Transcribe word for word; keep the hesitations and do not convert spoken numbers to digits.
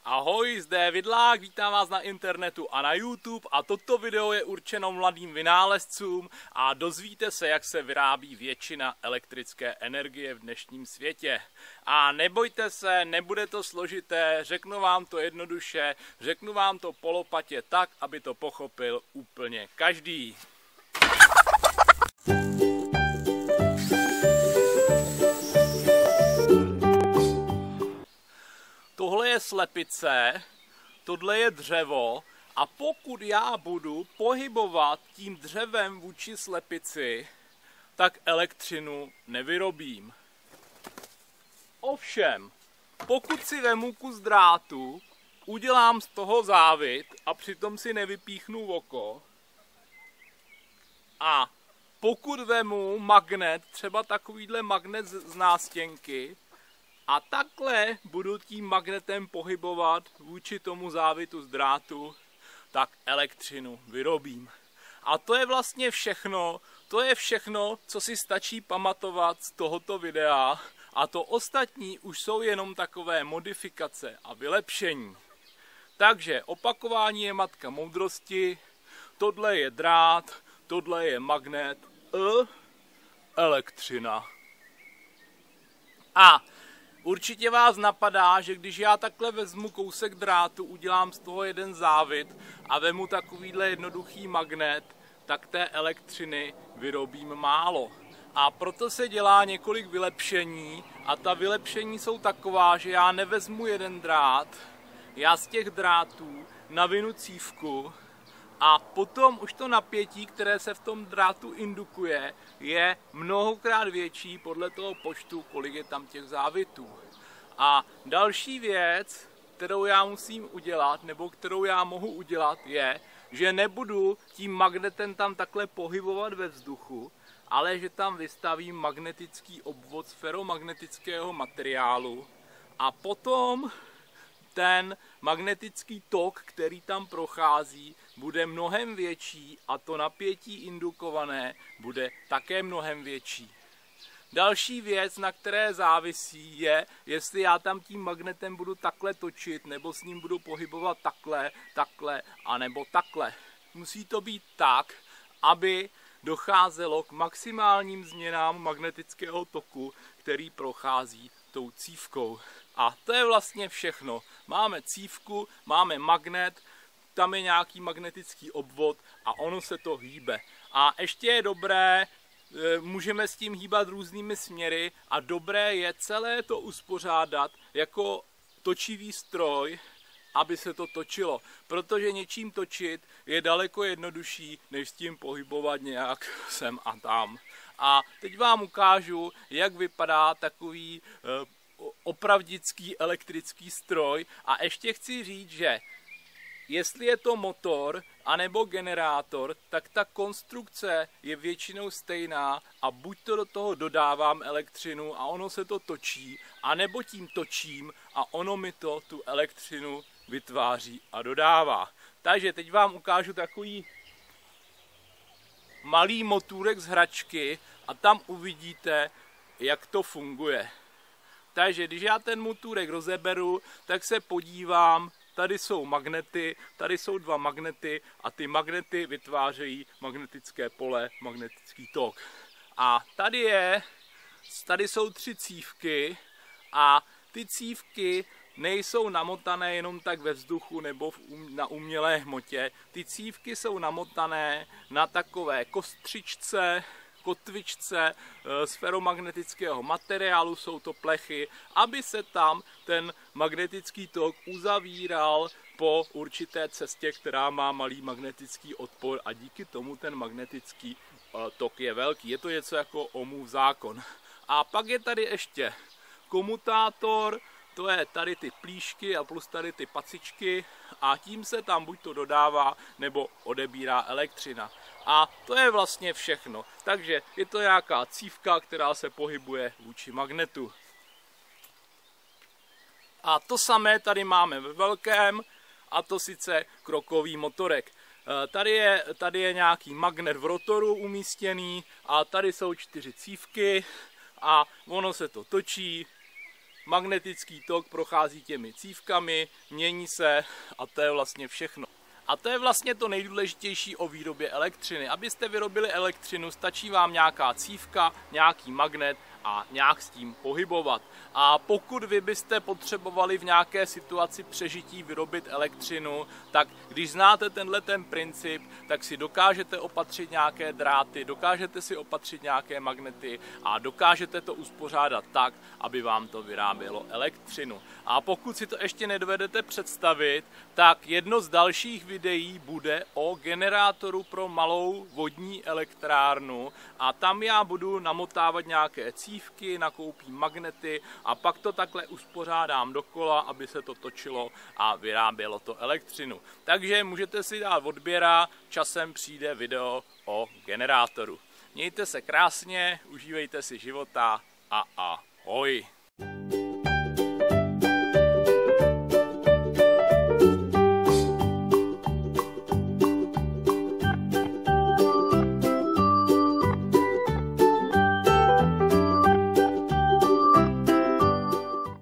Ahoj, zde je Vidlák, vítám vás na internetu a na YouTube a toto video je určeno mladým vynálezcům a dozvíte se, jak se vyrábí většina elektrické energie v dnešním světě. A nebojte se, nebude to složité, řeknu vám to jednoduše, řeknu vám to po lopatě tak, aby to pochopil úplně každý. Tohle je slepice, tohle je dřevo a pokud já budu pohybovat tím dřevem vůči slepici, tak elektřinu nevyrobím. Ovšem, pokud si vemu kus drátu, udělám z toho závit a přitom si nevypíchnu oko a pokud vemu magnet, třeba takovýhle magnet z nástěnky, a takhle budu tím magnetem pohybovat vůči tomu závitu z drátu, tak elektřinu vyrobím. A to je vlastně všechno, to je všechno, co si stačí pamatovat z tohoto videa. A to ostatní už jsou jenom takové modifikace a vylepšení. Takže opakování je matka moudrosti, tohle je drát, tohle je magnet, e, elektřina. A určitě vás napadá, že když já takhle vezmu kousek drátu, udělám z toho jeden závit a vemu takovýhle jednoduchý magnet, tak té elektřiny vyrobím málo. A proto se dělá několik vylepšení a ta vylepšení jsou taková, že já nevezmu jeden drát, já z těch drátů navinu cívku a potom už to napětí, které se v tom drátu indukuje, je mnohokrát větší podle toho počtu, kolik je tam těch závitů. A další věc, kterou já musím udělat, nebo kterou já mohu udělat, je, že nebudu tím magnetem tam takhle pohybovat ve vzduchu, ale že tam vystavím magnetický obvod z feromagnetického materiálu a potom ten magnetický tok, který tam prochází, bude mnohem větší a to napětí indukované bude také mnohem větší. Další věc, na které závisí, je, jestli já tam tím magnetem budu takhle točit, nebo s ním budu pohybovat takhle, takhle, anebo takhle. Musí to být tak, aby docházelo k maximálním změnám magnetického toku, který prochází tou cívkou. A to je vlastně všechno. Máme cívku, máme magnet, tam je nějaký magnetický obvod a ono se to hýbe. A ještě je dobré, můžeme s tím hýbat různými směry a dobré je celé to uspořádat jako točivý stroj, aby se to točilo. Protože něčím točit je daleko jednodušší, než s tím pohybovat nějak sem a tam. A teď vám ukážu, jak vypadá takový opravdický elektrický stroj. A ještě chci říct, že jestli je to motor anebo generátor, tak ta konstrukce je většinou stejná a buď to do toho dodávám elektřinu a ono se to točí, anebo tím točím a ono mi to tu elektřinu vytváří a dodává. Takže teď vám ukážu takový malý motůrek z hračky a tam uvidíte, jak to funguje. Takže když já ten motůrek rozeberu, tak se podívám, tady jsou magnety, tady jsou dva magnety a ty magnety vytvářejí magnetické pole, magnetický tok. A tady je, tady jsou tři cívky a ty cívky nejsou namotané jenom tak ve vzduchu nebo na umělé hmotě. Ty cívky jsou namotané na takové kostřičce, kotvičce z feromagnetického materiálu, jsou to plechy, aby se tam ten magnetický tok uzavíral po určité cestě, která má malý magnetický odpor a díky tomu ten magnetický tok je velký. Je to něco jako Ohmův zákon. A pak je tady ještě komutátor, to je tady ty plíšky a plus tady ty pacičky a tím se tam buď to dodává nebo odebírá elektřina. A to je vlastně všechno. Takže je to nějaká cívka, která se pohybuje vůči magnetu. A to samé tady máme ve velkém, a to sice krokový motorek. Tady je, tady je nějaký magnet v rotoru umístěný a tady jsou čtyři cívky a ono se to točí magnetický tok prochází těmi cívkami, mění se a to je vlastně všechno. A to je vlastně to nejdůležitější o výrobě elektřiny. Abyste vyrobili elektřinu, stačí vám nějaká cívka, nějaký magnet a nějak s tím pohybovat. A pokud vy byste potřebovali v nějaké situaci přežití vyrobit elektřinu, tak když znáte tenhle ten princip, tak si dokážete opatřit nějaké dráty, dokážete si opatřit nějaké magnety a dokážete to uspořádat tak, aby vám to vyrábělo elektřinu. A pokud si to ještě nedovedete představit, tak jedno z dalších videí bude o generátoru pro malou vodní elektrárnu a tam já budu namotávat nějaké cívky, nakoupím magnety a pak to takhle uspořádám dokola, aby se to točilo a vyrábělo to elektřinu. Takže můžete si dát odběra, časem přijde video o generátoru. Mějte se krásně, užívejte si života a ahoj.